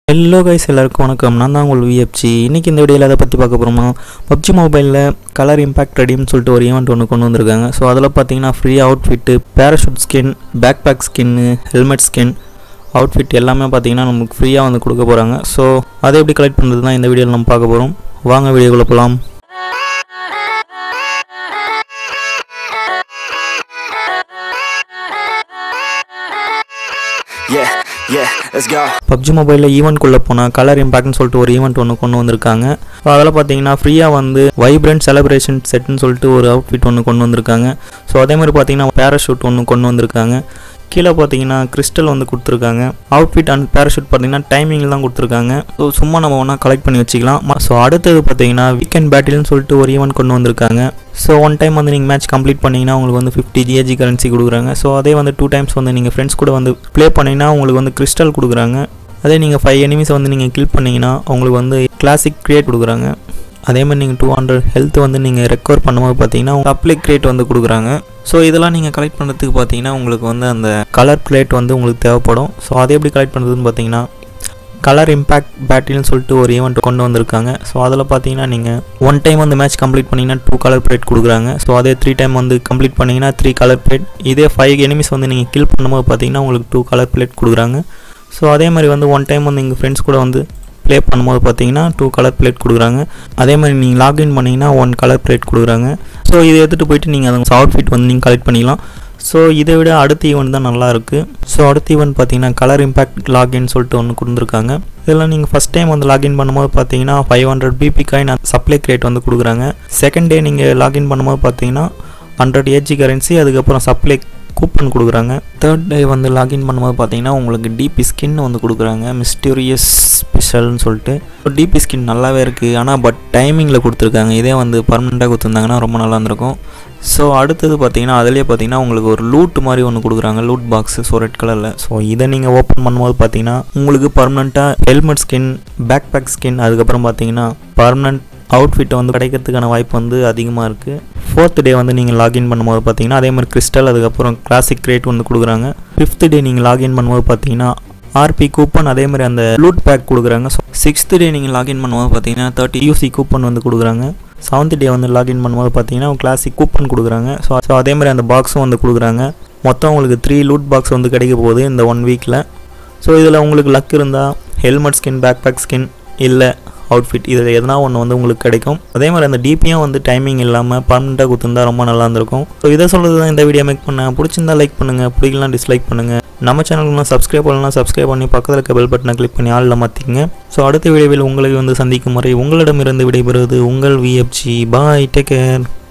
Hello guys, எல்லாருக்கும் வணக்கம். நான் தான் உங்கள் விஎஃப்சி. இன்றைக்கி இந்த வீடியோவில் அதை பற்றி பார்க்க போகிறோமா, பப்ஜி மொபைலில் கலர் இம்பேக்ட் ரெடின்னு சொல்லிட்டு ஒரு ஈவெண்ட் ஒன்று கொண்டு வந்திருக்காங்க. ஸோ அதில் பார்த்தீங்கன்னா free outfit, parachute skin, backpack skin, helmet skin, outfit எல்லாமே பார்த்தீங்கன்னா நமக்கு ஃப்ரீயாக வந்து கொடுக்க போகிறாங்க. ஸோ அதை எப்படி கலெக்ட் பண்ணுறது தான் இந்த வீடியோவில் நம்ம பார்க்க போகிறோம். வாங்க வீடியோக்குள்ளே போகலாம். பப்ஜி மொபைலில் ஈவெண்ட்குள்ளே போனால் கலர் இம்பேக்ட்னு சொல்லிட்டு ஒரு ஈவெண்ட் ஒன்று கொண்டு வந்திருக்காங்க. ஸோ அதில் பார்த்தீங்கன்னா ஃப்ரீயாக வந்து வைப்ரண்ட் செலிப்ரேஷன் செட்னு சொல்லிட்டு ஒரு அவுட்ஃபிட் ஒன்று கொண்டு வந்திருக்காங்க. ஸோ அதே மாதிரி பார்த்தீங்கன்னா பேராஷூட் ஒன்று கொண்டு வந்திருக்காங்க. கீழே பார்த்தீங்கன்னா கிறிஸ்டல் வந்து கொடுத்துருக்காங்க. அவுட்ஃபிட் அண்ட் பேராஷூட் பார்த்தீங்கன்னா டைமிங்கில் தான் கொடுத்துருக்காங்க. ஸோ சும்மா நம்ம ஒன்றா கலெக்ட் பண்ணி வச்சுக்கலாம். ஸோ அடுத்தது பார்த்தீங்கன்னா வீக்கெண்ட் பேட்டில்னு சொல்லிட்டு ஒரு ஈவெண்ட் கொண்டு வந்திருக்காங்க. ஸோ ஒன் டைம் வந்து நீங்கள் மேட்ச் கம்ப்ளீட் பண்ணிங்கன்னா உங்களுக்கு வந்து 50 GHG கரன்சி கொடுக்குறாங்க. ஸோ அதே வந்து 2 டைம்ஸ் வந்து நீங்கள் ஃப்ரெண்ட்ஸ் கூட வந்து ப்ளே பண்ணிங்கன்னா உங்களுக்கு வந்து கிறிஸ்டல் கொடுக்குறாங்க. அதே நீங்கள் 5 எனிமீஸ் வந்து நீங்கள் கில் பண்ணிங்கன்னா உங்களுக்கு வந்து கிளாசிக் கிரியேட் கொடுக்குறாங்க. அதேமாதிரி நீங்கள் 200 ஹெல்த் வந்து நீங்கள் ரெக்கவர் பண்ணும்போது பார்த்தீங்கன்னா சப்ளை கிரேட் வந்து கொடுக்குறாங்க. ஸோ இதெல்லாம் நீங்கள் கலெக்ட் பண்ணுறதுக்கு பார்த்தீங்கன்னா உங்களுக்கு வந்து அந்த கலர் பிளேட் வந்து உங்களுக்கு தேவைப்படும். ஸோ அதை எப்படி கலெக்ட் பண்ணுறதுன்னு பார்த்தீங்கன்னா கலர் இம்பேக்ட் பேட்டில்னு சொல்லிட்டு ஒரு ஈவெண்ட் கொண்டு வந்திருக்காங்க. ஸோ அதில் பார்த்தீங்கன்னா நீங்கள் 1 டைம் வந்து மேட்ச் கம்ப்ளீட் பண்ணிங்கன்னா 2 கலர் பிளேட் கொடுக்குறாங்க. ஸோ அதே 3 டைம் வந்து கம்ப்ளீட் பண்ணிங்கன்னா 3 கலர் பிளேட். இதே 5 எனிமீஸ் வந்து நீங்கள் கில் பண்ணும்போது பார்த்தீங்கன்னா உங்களுக்கு 2 கலர் பிளேட் கொடுக்குறாங்க. ஸோ அதே மாதிரி வந்து 1 டைம் வந்து எங்கள் ஃப்ரெண்ட்ஸ் கூட வந்து ப்ளே பண்ணும்போது பார்த்தீங்கன்னா 2 கலர் பிளேட் கொடுக்குறாங்க. அதே மாதிரி நீங்கள் லாகின் பண்ணிங்கன்னா 1 கலர் பிளேட் கொடுக்குறாங்க. ஸோ இதை எடுத்துகிட்டு போயிட்டு நீங்கள் அந்த அவுட்ஃபிட் வந்து நீங்கள் கலெக்ட் பண்ணிக்கலாம். ஸோ இதை விட அடுத்த ஈவெண்ட் தான் நல்லாயிருக்கு. ஸோ அடுத்த ஈவெண்ட் பார்த்தீங்கன்னா கலர் இம்பேக்ட் லாகின் சொல்லிட்டு ஒன்று கொடுத்துருக்காங்க. இதெல்லாம் நீங்கள் ஃபஸ்ட் டைம் வந்து லாகின் பண்ணும்போது பார்த்தீங்கன்னா 500 BP காயின் சப்ளை கிரேட் வந்து கொடுக்குறாங்க. செகண்ட் டே நீங்கள் லாகின் பண்ணும்போது பார்த்தீங்கன்னா 100 HG கரன்சி, அதுக்கப்புறம் சப்ளை கூப்பன் கொடுக்குறாங்க. தேர்ட் டே வந்து லாகின் பண்ணும்போது பார்த்தீங்கன்னா உங்களுக்கு டிபி ஸ்கின் வந்து கொடுக்குறாங்க, மிஸ்டீரியஸ் ஸ்பெஷல்னு சொல்லிட்டு. ஸோ டிபி ஸ்கின் நல்லாவே இருக்குது, ஆனால் பட் டைமிங்கில் கொடுத்துருக்காங்க. இதே வந்து பர்மனெண்ட்டாக கொடுத்துருந்தாங்கன்னா ரொம்ப நல்லா இருந்திருக்கும். ஸோ அடுத்தது பார்த்தீங்கன்னா அதிலே பார்த்தீங்கன்னா உங்களுக்கு ஒரு லூட் மாதிரி ஒன்று கொடுக்குறாங்க, லூட் பாக்ஸு. ஸோ ரெட் கலரில். ஸோ இதை நீங்கள் ஓப்பன் பண்ணும்போது பார்த்தீங்கன்னா உங்களுக்கு பர்மனெண்ட்டாக helmet skin, backpack skin, அதுக்கப்புறம் பார்த்தீங்கன்னா பர்மனெண்ட் அவுட்ஃபிட்டை வந்து கிடைக்கிறதுக்கான வாய்ப்பு வந்து அதிகமாக இருக்குது. 4th டே வந்து நீங்கள் லாகின் பண்ணும்போது பார்த்தீங்கன்னா அதே மாதிரி கிறிஸ்டல், அதுக்கப்புறம் கிளாசிக் கிரேட் வந்து கொடுக்குறாங்க. 5th டே நீங்கள் லாகின் பண்ணும்போது பார்த்தீங்கன்னா RP கூப்பன், அதே மாதிரி அந்த லூட் பேக் கொடுக்குறாங்க. ஸோ 6th டே நீங்கள் லாகின் பண்ணும்போது பார்த்தீங்கன்னா 30 UC கூப்பன் வந்து கொடுக்குறாங்க. 7th டே வந்து லாகின் பண்ணும்போது பார்த்தீங்கன்னா கிளாசிக் கூப்பன் கொடுக்குறாங்க. ஸோ அதே மாதிரி அந்த பாக்ஸும் வந்து கொடுக்குறாங்க. மொத்தம் உங்களுக்கு 3 லூட் பாக்ஸ் வந்து கிடைக்க போகுது இந்த 1 வீக்கில். ஸோ இதில் உங்களுக்கு லக் இருந்தால் helmet skin, backpack skin, இல்லை அவுட்ஃபிட், இதில் எதனா ஒன்று வந்து உங்களுக்கு கிடைக்கும். அதே மாதிரி அந்த டிபியும் வந்து டைமிங் இல்லாமல் பர்மனெண்ட்டாக கொடுத்துருந்தா ரொம்ப நல்லா இருந்திருக்கும். ஸோ இதை சொல்கிறது தான் இந்த வீடியோ மேக் பண்ணேன். பிடிச்சிருந்தா லைக் பண்ணுங்கள், பிடிக்கலாம் டிஸ்லைக் பண்ணுங்கள். நம்ம சேனலுக்கு சப்ஸ்கிரைப் பண்ணலாம், சப்ஸ்கிரைப் பண்ணி பக்கத்தில் இருக்க பெல் பட்டனை கிளிக் பண்ணி ஆளில் மாற்றிங்க. ஸோ அடுத்த வீடியோவில் உங்களை வந்து சந்திக்கும் வரை உங்களிடமிருந்து விடைபெறுவது உங்கள் விஎஃப்சி. பாய், டேக் கேர்.